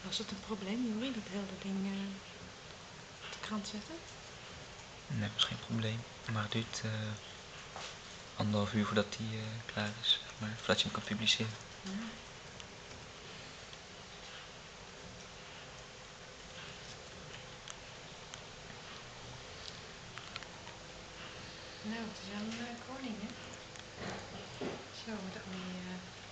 Was het een probleem, Jori, dat hele ding op de krant zetten? Nee, dat is geen probleem. Maar het duurt 1,5 uur voordat die klaar is, maar voordat je hem kan publiceren. Ja. Nou, het is wel een koning, hè? Zo, met al die